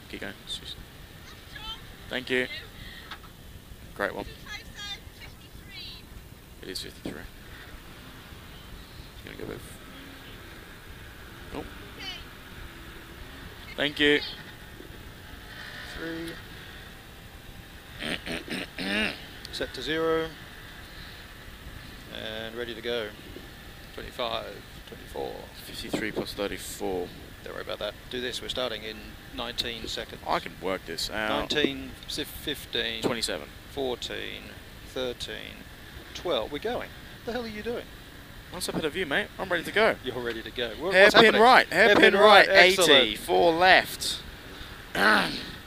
Keep going. Thank you. Great one. It is 53. Gonna go with. Oh. Thank you. 3. Set to 0. And ready to go. 25, 24. 53 plus 34. Don't worry about that. Do this. We're starting in 19 seconds. I can work this out. 19, 15, 27. 14, 13, 12. We're going. What the hell are you doing? Once I've had a view, mate, I'm ready to go. You're ready to go. Hairpin right, hairpin right, 80, Excellent. 4 left.